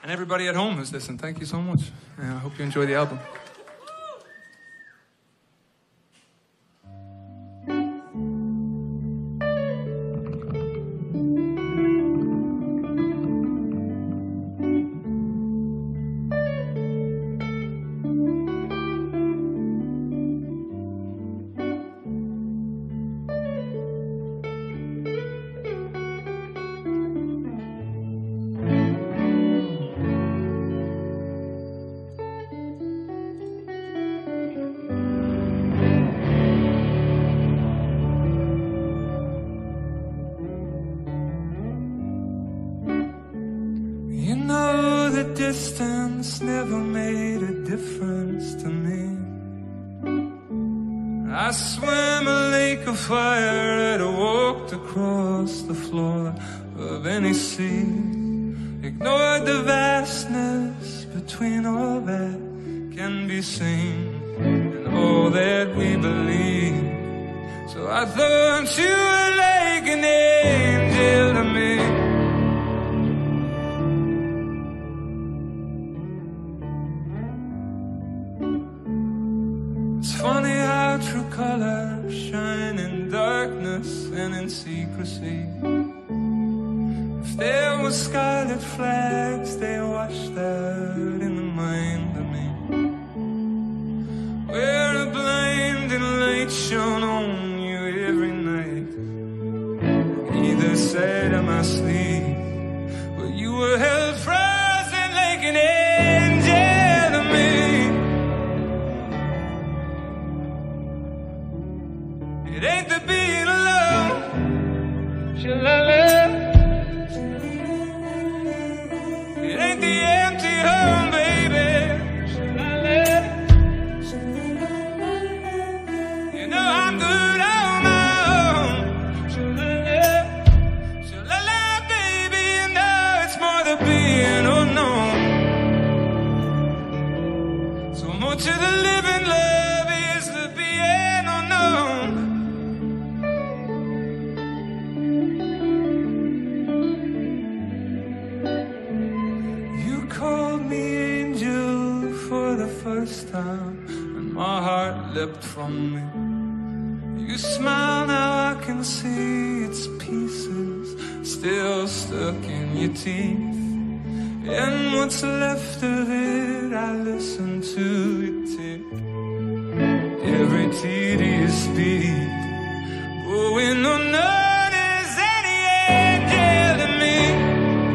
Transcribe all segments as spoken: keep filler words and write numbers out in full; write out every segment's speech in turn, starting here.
And everybody at home who's listened, thank you so much. Uh, I hope you enjoy the album. You know the distance never made a difference to me. I swam a lake of fire and I walked across the floor of any sea. Ignored the vastness between all that can be seen and all that we believe. So I thought you were like an angel to me. It's funny how true colors shine in darkness and in secrecy. If there were scarlet flags, they washed out in the mind of me. Where a blinding light shone on you every night, either side of my sleeve, where you were held frozen like an angel to me. It ain't the being alone, sha-la-la. It ain't the empty home, baby, sha-la-la. You know I'm good on my own, sha-la-la. Sha-la-la, baby, you know it's more the being unknown. So much of the living love is the being unknown. Called me angel for the first time, and my heart leapt from me. You smile, now I can see its pieces still stuck in your teeth. And what's left of it, I listen to it tick, every tedious beat. Going unknown is any angel to me.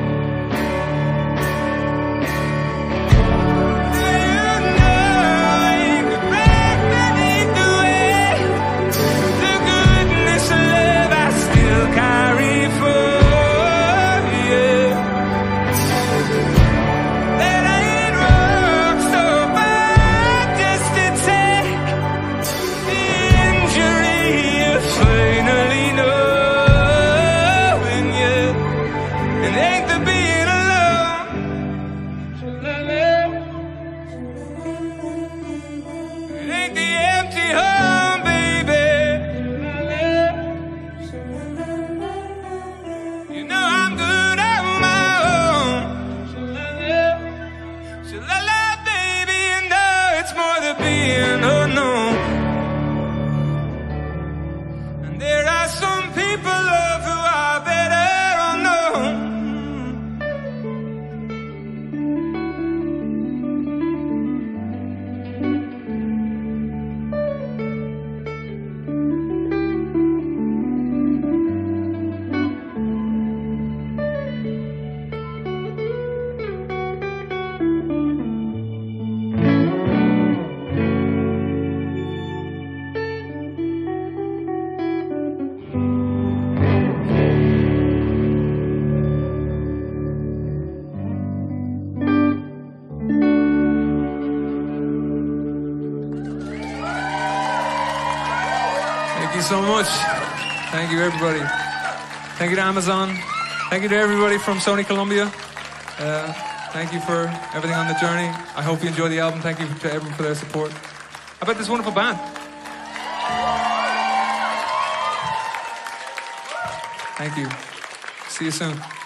Thank you so much. Thank you, everybody. Thank you to Amazon. Thank you to everybody from Sony Columbia. Uh, thank you for everything on the journey. I hope you enjoy the album. Thank you to everyone for their support. How about this wonderful band? Thank you. See you soon.